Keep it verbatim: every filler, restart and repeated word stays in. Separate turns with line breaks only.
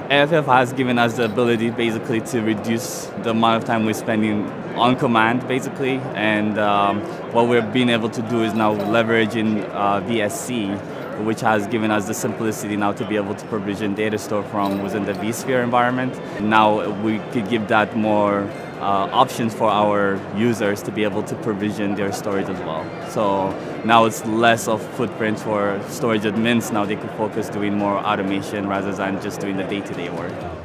N F F has given us the ability basically to reduce the amount of time we're spending on command basically, and um, what we're being able to do is now leveraging uh, V S C, which has given us the simplicity now to be able to provision data store from within the vSphere environment. Now we could give that more uh, options for our users to be able to provision their storage as well. So now it's less of footprint for storage admins. Now they could focus doing more automation rather than just doing the day-to-day work.